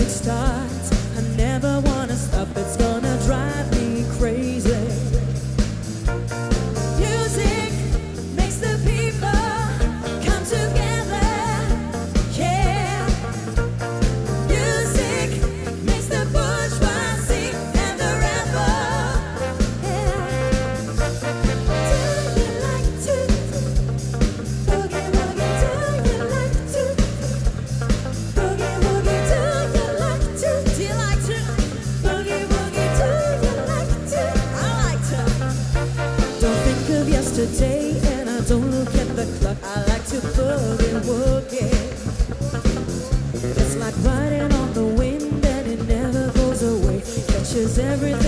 music starts, I never wanna stop. It's gonna drive me crazy. Music makes the people come together. Yeah. Music makes the bourgeoisie and the rebel. Yeah. Do you like to boogie woogie? Do you like to boogie woogie? Do you like to? Do you like to boogie woogie? Do you like to? I like to. Don't think of yesterday and I don't look at the clock. I like to boogie woogie. It's like riding on the wind and it never goes away. Catches everything.